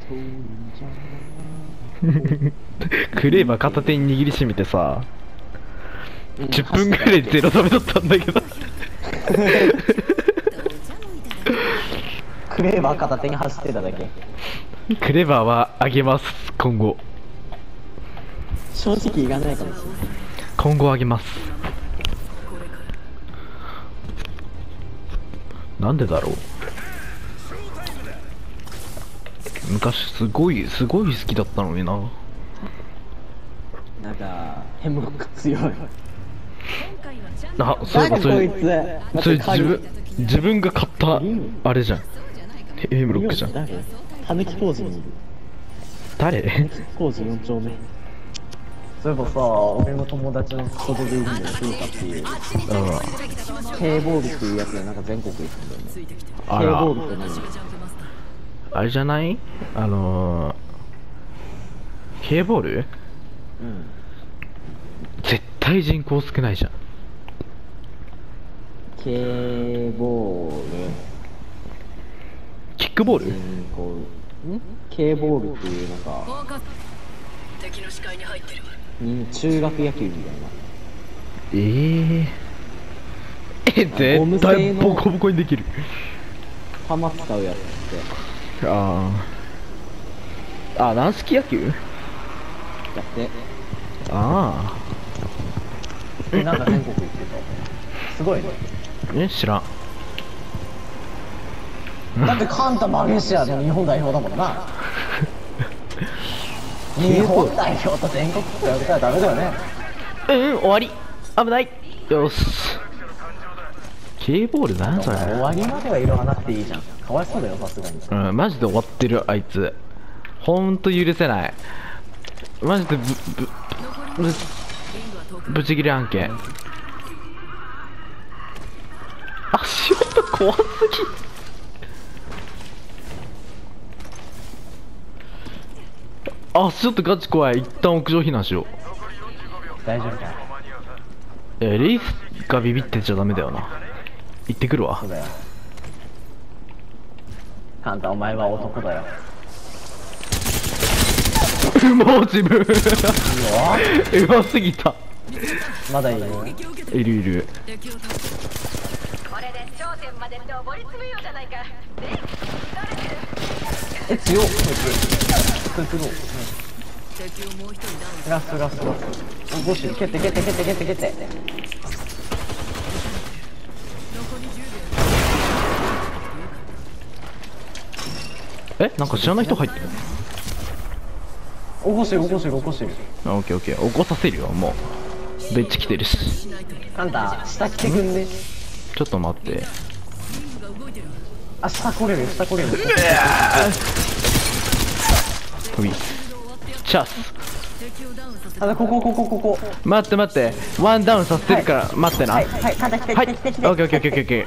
クレーバー片手に握りしめてさ、10分ぐらいゼロダメだったんだけど。 クレーバー片手に走ってただけ。 クレーバーはあげます。今後正直いらないかもしれない。 今後あげます。なんでだろう。昔すごい好きだったのにな。 なんかヘムロック強い。 あ、そういえばそれこいつそれ自分が買ったあれじゃん。ヘムロックじゃん。 誰？たぬき工事にいる。 誰？ 工事4丁目。そういえばさ、俺の友達の子供でいるんだよ、フーカっていう。K ボールっていうやつがなんか全国行くんだよね。 あ K ら、 ボールって何？ あれじゃない？K ボール？ うん。 絶対人口少ないじゃん。 K ボール。 キックボール？ 人口。K ボールっていうなんか、中学野球みたいな。 絶対ボコボコにできる。 球使うやつって。 軟式野球？ やってあなんか全国行ってた。すごいね。 あ、知らん。 だってカンタマレーシアの日本代表だもんな。日本代表と全国区やれたらダメだよね。 終わり。危ない。よし。K ボールなんそれ。 終わりまでは色がなくていいじゃん。かわいそうだよ、さすがに。 マジで終わってる、あいつ。ほんと許せない。マジでブチギレ案件。足音怖すぎ。足音ガチ怖い。一旦屋上避難しよう。 大丈夫か。 レイスがビビってちゃダメだよな。行ってくるわ。 そうだよ。カンタ、お前は男だよ。 もう自分うますぎた。 まだいる？ いるいる。 これで頂点まで登り詰めようじゃないか。 強っ。こいつどう？ラスト。ゴシ、蹴って。 なんか知らない人入ってる。 起こしてる。 オッケー起こさせるよ。もうベンチ来てるし。 カンタ、下来てくんね。 ちょっと待って。 あ、下来れる。 飛びチャス。 ここ。 待ってワンダウンさせてるから待ってな。 はい、カンタ来て。 オッケー。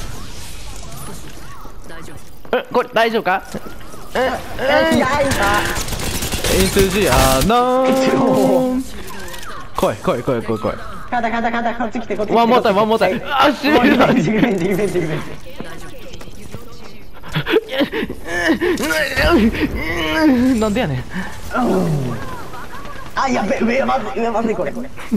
これ大丈夫か？イントジアの来い。 カンタ、こっち来て。 ワンモータイム。あ、しびれた。 リベンジ。 なんでやねん。 あ、やべ、上まずいこれ。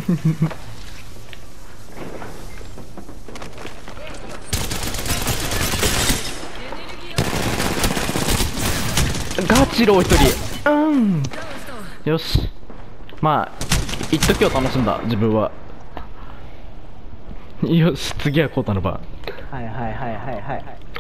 ガチロー一人。よし。まあ一時を楽しんだ自分は。よし、次はコータの番。 はい。